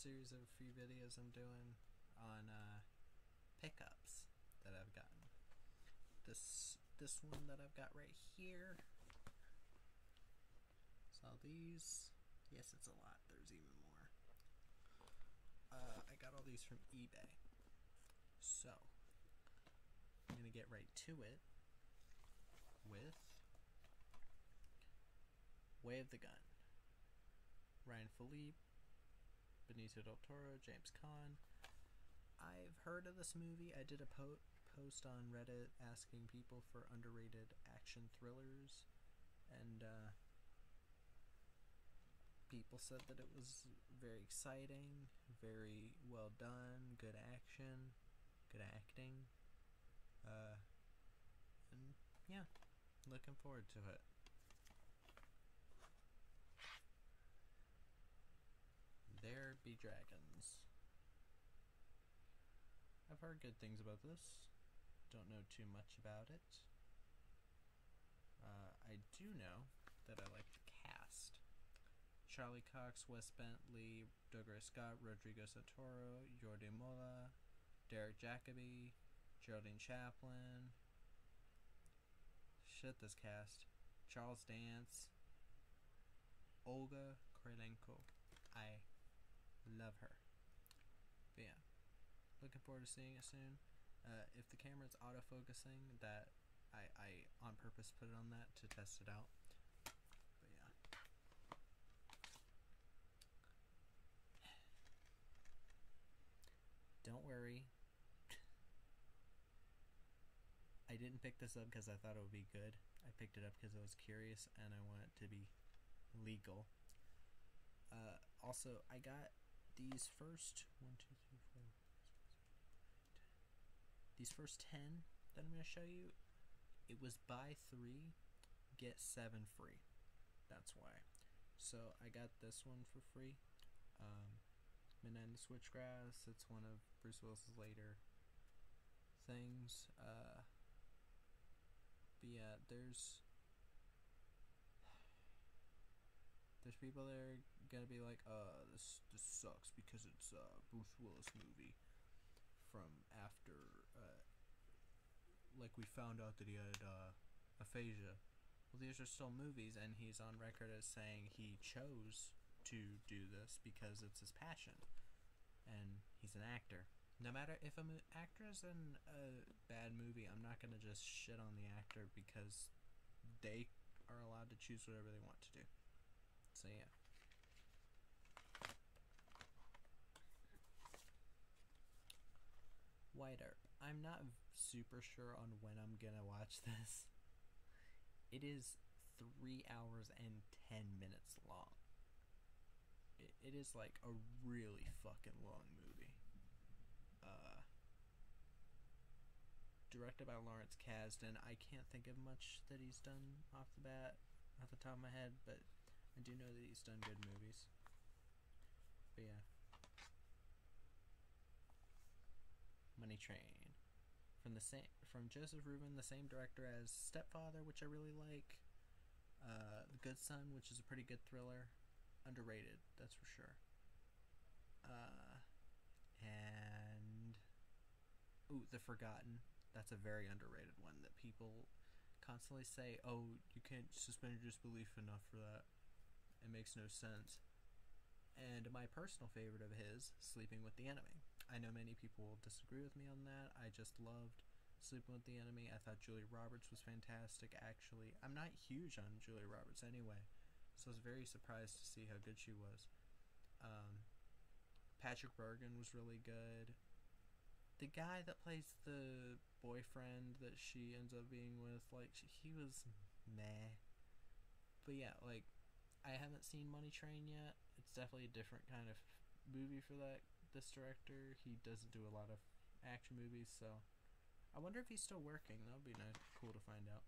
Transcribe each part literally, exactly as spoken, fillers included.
series of a few videos I'm doing on uh, pickups that I've gotten. This this one that I've got right here. So these, yes, it's a lot. There's even more. Uh, I got all these from eBay. So I'm gonna get right to it with Way of the Gun. Ryan Philippe, Benicio del Toro, James Caan. I've heard of this movie. I did a po post on Reddit asking people for underrated action thrillers, and uh, people said that it was very exciting, very well done, good action, good acting, uh, and yeah, looking forward to it. There Be Dragons. I've heard good things about this. Don't know too much about it. Uh, I do know that I like the cast. Charlie Cox, Wes Bentley, Douglas Scott, Rodrigo Santoro, Jordi Mola, Derek Jacobi, Geraldine Chaplin. Shit, this cast. Charles Dance, Olga Kurylenko. I love her. But yeah, looking forward to seeing it soon. Uh, if the camera's autofocusing, that I, I on purpose put it on that to test it out. But yeah. Don't worry. I didn't pick this up because I thought it would be good. I picked it up because I was curious and I want it to be legal. Uh, also, I got these first one, two, three, four, six, seven, ten. These first ten that I'm going to show you, it was buy three, get seven free. That's why. So I got this one for free. Um, Midnight in the Switchgrass. It's one of Bruce Willis's later things. Uh, but yeah, there's there's people that are gonna be like, uh, this this sucks because it's a Bruce Willis movie from after, uh, like we found out that he had uh, aphasia. Well, these are still movies, and he's on record as saying he chose to do this because it's his passion, and he's an actor. No matter if an actor is in a bad movie, I'm not gonna just shit on the actor because they are allowed to choose whatever they want to do. So yeah. White Earp. I'm not super sure on when I'm gonna watch this. It is three hours and ten minutes long. It, it is like a really fucking long movie. Uh, directed by Lawrence Kasdan. I can't think of much that he's done off the bat, off the top of my head, but I do know that he's done good movies. But yeah. Money Train. From the same from Joseph Rubin, the same director as Stepfather, which I really like. Uh, The Good Son, which is a pretty good thriller. Underrated, that's for sure. Uh, and ooh, The Forgotten. That's a very underrated one that people constantly say, oh, you can't suspend your disbelief enough for that. It makes no sense. And my personal favorite of his, Sleeping with the Enemy. I know many people will disagree with me on that. I just loved Sleeping with the Enemy. I thought Julia Roberts was fantastic, actually. I'm not huge on Julia Roberts anyway, so I was very surprised to see how good she was. Um, Patrick Bergin was really good. The guy that plays the boyfriend that she ends up being with, like, he was meh. But yeah, like, I haven't seen Money Train yet. It's definitely a different kind of movie for that this director. He doesn't do a lot of action movies, so I wonder if he's still working. That would be nice, cool to find out.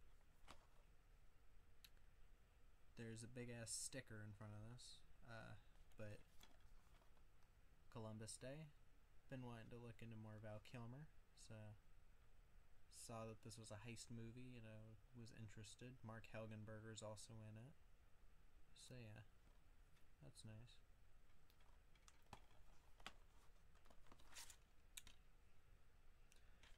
There's a big ass sticker in front of this, uh, but Columbus Day. Been wanting to look into more Val Kilmer, so saw that this was a heist movie and I was interested. Mark Helgenberger's also in it. So yeah, that's nice.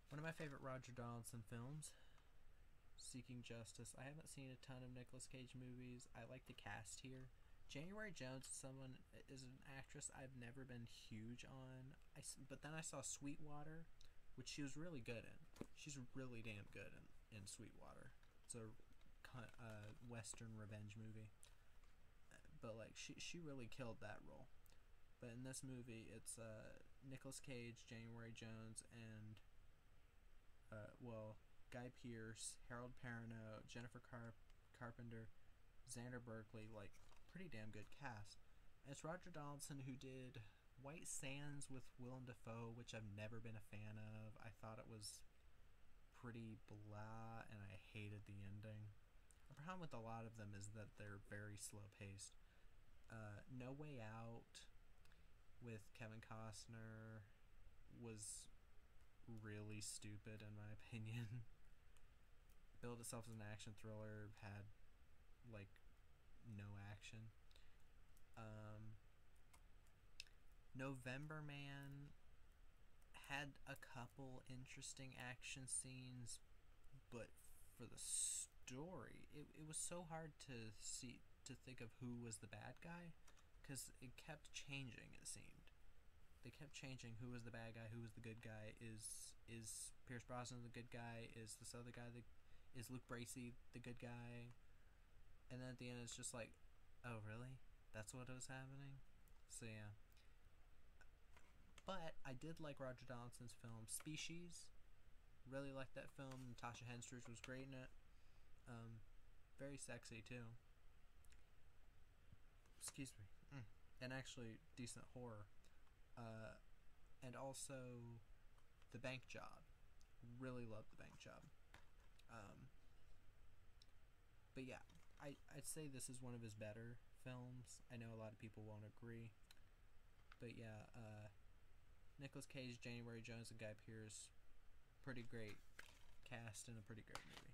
One of my favorite Roger Donaldson films, Seeking Justice. I haven't seen a ton of Nicolas Cage movies. I like the cast here. January Jones is someone is an actress I've never been huge on. I, but then I saw Sweetwater, which she was really good in. She's really damn good in, in Sweetwater. It's a uh, Western revenge movie. But like she she really killed that role. But in this movie, it's uh, Nicolas Cage, January Jones, and uh, well, Guy Pearce, Harold Perrineau, Jennifer Car- Carpenter, Xander Berkeley, like pretty damn good cast. And it's Roger Donaldson who did White Sands with Willem Dafoe, which I've never been a fan of. I thought it was pretty blah, and I hated the ending. The problem with a lot of them is that they're very slow paced. Uh, No Way Out with Kevin Costner was really stupid in my opinion. Billed itself as an action thriller, had like no action. Um, November Man had a couple interesting action scenes, but for the story, it, it was so hard to see to think of who was the bad guy, because it kept changing. It seemed they kept changing who was the bad guy, who was the good guy. Is is Pierce Brosnan the good guy? Is this other guy the is Luke Bracey the good guy? And then at the end, it's just like, oh really? That's what was happening. So yeah. But I did like Roger Donaldson's film Species. Really liked that film. Natasha Henstridge was great in it. Um, very sexy too. Excuse me. Mm. And actually decent horror. Uh, and also The Bank Job. Really loved The Bank Job. Um, but yeah, I, I'd say this is one of his better films. I know a lot of people won't agree. But yeah, uh, Nicolas Cage, January Jones, and Guy Pearce, pretty great cast and a pretty great movie.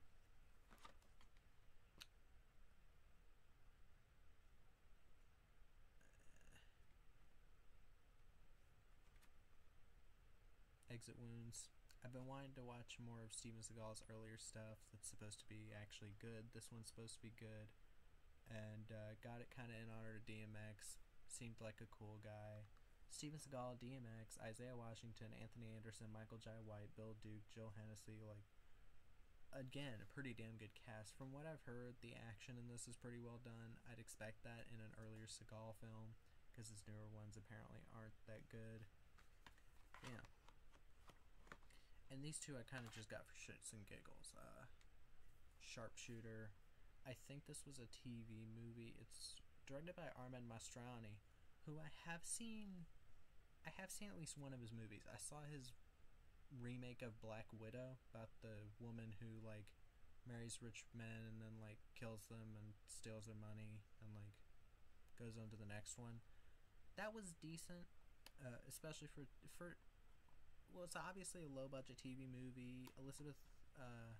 Exit Wounds. I've been wanting to watch more of Steven Seagal's earlier stuff that's supposed to be actually good. This one's supposed to be good. And uh, got it kind of in honor of D M X. Seemed like a cool guy. Steven Seagal, D M X, Isaiah Washington, Anthony Anderson, Michael Jai White, Bill Duke, Jill Hennessy. Like, again, a pretty damn good cast. From what I've heard, the action in this is pretty well done. I'd expect that in an earlier Seagal film, because his newer ones apparently aren't that good. Yeah. And these two I kind of just got for shits and giggles. Uh, Sharpshooter. I think this was a T V movie. It's directed by Armand Mastrani, who I have seen. I have seen at least one of his movies. I saw his remake of Black Widow about the woman who like marries rich men and then like kills them and steals their money and like goes on to the next one. That was decent, uh, especially for for. Well, it's obviously a low-budget T V movie. Elizabeth, uh...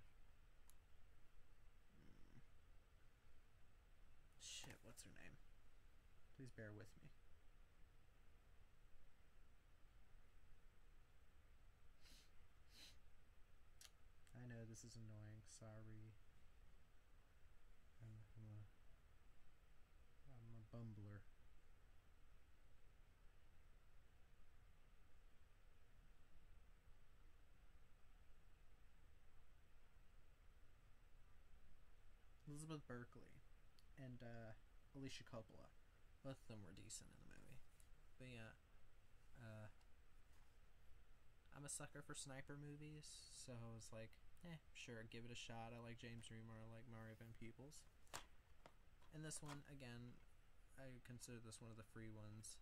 Shit, what's her name? Please bear with me. I know, this is annoying. Sorry. I'm, I'm a... I'm a bumbler. Elizabeth Berkley and uh, Alicia Coppola. Both of them were decent in the movie. But yeah, uh, I'm a sucker for sniper movies, so I was like, eh, sure, give it a shot. I like James Remar, I like Mario Van Peebles. And this one, again, I consider this one of the free ones.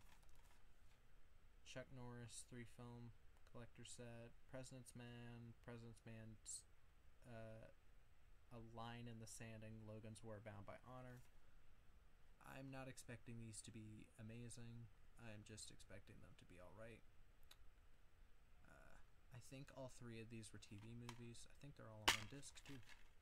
Chuck Norris, three film collector set, President's Man, President's Man, uh, A Line in the Sand, and Logan's War Bound by Honor. I'm not expecting these to be amazing. I'm just expecting them to be alright. Uh, I think all three of these were T V movies. I think they're all on one disc, too.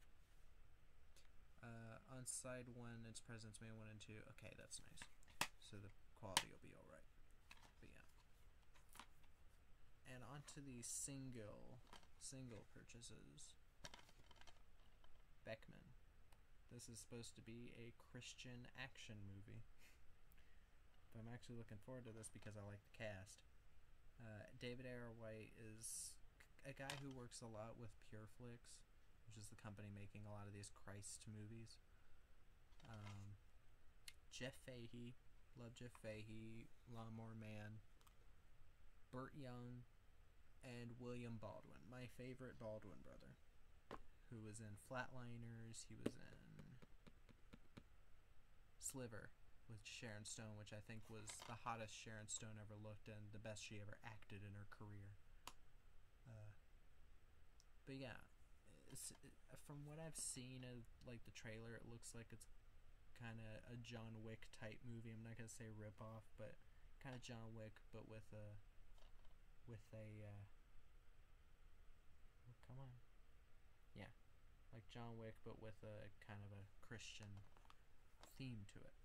Uh, on side one, it's President's Man one and two. Okay, that's nice. So the quality will be alright. But yeah. And on to the single, single purchases. Beckman. This is supposed to be a Christian action movie. But I'm actually looking forward to this because I like the cast. Uh, David Ayer White is a guy who works a lot with Pureflix, which is the company making a lot of these Christ movies. Um, Jeff Fahey. Love Jeff Fahey. Lawnmower Man. Burt Young. And William Baldwin. My favorite Baldwin brother. Who was in Flatliners. He was in Sliver with Sharon Stone, which I think was the hottest Sharon Stone ever looked and the best she ever acted in her career. Uh, but yeah, it's, it, from what I've seen of like the trailer, it looks like it's kind of a John Wick type movie. I'm not gonna say ripoff, but kind of John Wick, but with a with a uh, oh, come on, yeah, like John Wick, but with a kind of a Christian theme to it.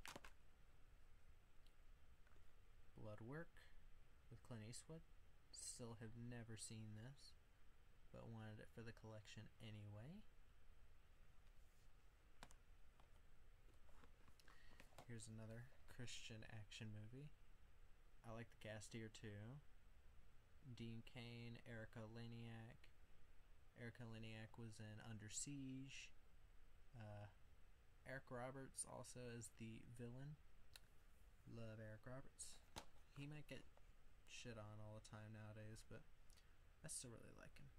Blood Work with Clint Eastwood. Still have never seen this, but wanted it for the collection anyway. Here's another Christian action movie. I like the cast here too. Dean Cain, Erica Leniak. Erica Leniak was in Under Siege. Uh, Eric Roberts also is the villain. Love Eric Roberts. He might get shit on all the time nowadays, but I still really like him.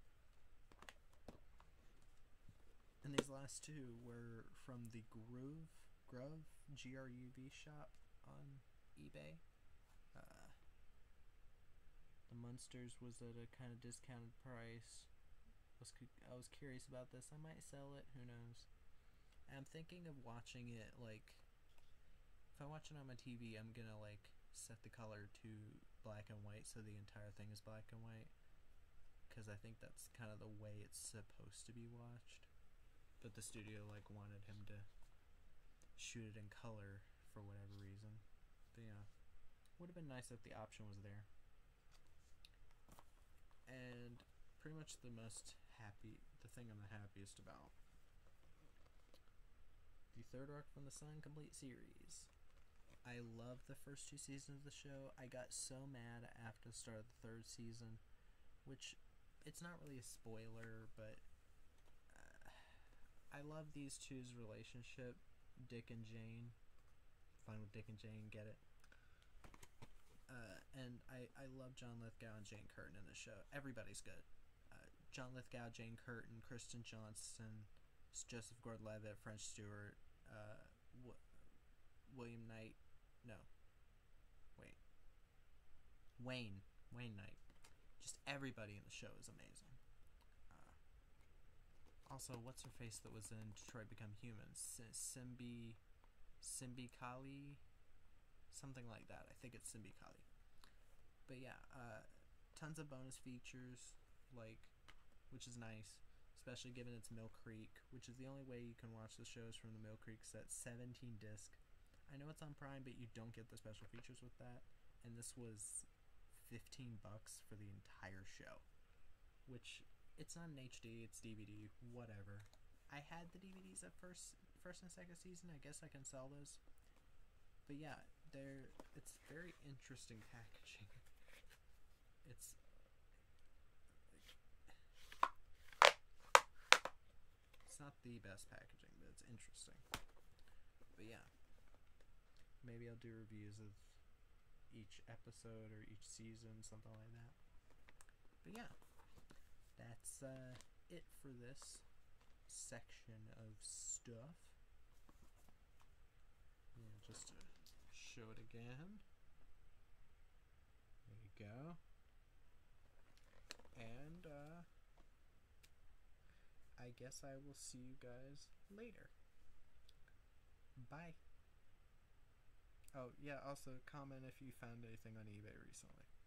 And these last two were from the Groove, Grove, G R U V shop on eBay. Uh, the Munsters was at a kind of discounted price. Was I was curious about this. I might sell it. Who knows? I'm thinking of watching it, like, if I watch it on my T V, I'm gonna, like, set the color to black and white so the entire thing is black and white. Because I think that's kind of the way it's supposed to be watched. But the studio, like, wanted him to shoot it in color for whatever reason. But, yeah. Would have been nice if the option was there. And pretty much the most happy, the thing I'm the happiest about. The Third Rock from the Sun complete series. I love the first two seasons of the show. I got so mad after the start of the third season, which it's not really a spoiler, but uh, I love these two's relationship, Dick and Jane. Fine with Dick and Jane, get it? Uh, and I, I love John Lithgow and Jane Curtin in the show. Everybody's good. Uh, John Lithgow, Jane Curtin, Kristen Johnston, Joseph Gordon-Levitt, French Stewart, uh, w- William Knight, no, wait, Wayne, Wayne Knight. Just everybody in the show is amazing. Uh, also, what's her face that was in Detroit Become Human? S- Simbi, Simbi Kali, something like that. I think it's Simbi Kali. But yeah, uh, tons of bonus features, like, which is nice. Especially given it's Mill Creek, which is the only way you can watch the shows from the Mill Creek set. seventeen disc. I know it's on Prime, but you don't get the special features with that. And this was fifteen bucks for the entire show. Which, it's not an H D, it's D V D, whatever. I had the D V Ds at first, first and second season. I guess I can sell those. But yeah, they're, it's very interesting packaging. It's... It's not the best packaging, but it's interesting. But yeah, maybe I'll do reviews of each episode or each season, something like that. But yeah, that's uh, it for this section of stuff. Yeah, just to show it again. There you go. And uh I guess I will see you guys later. Bye. Oh, yeah, also comment if you found anything on eBay recently.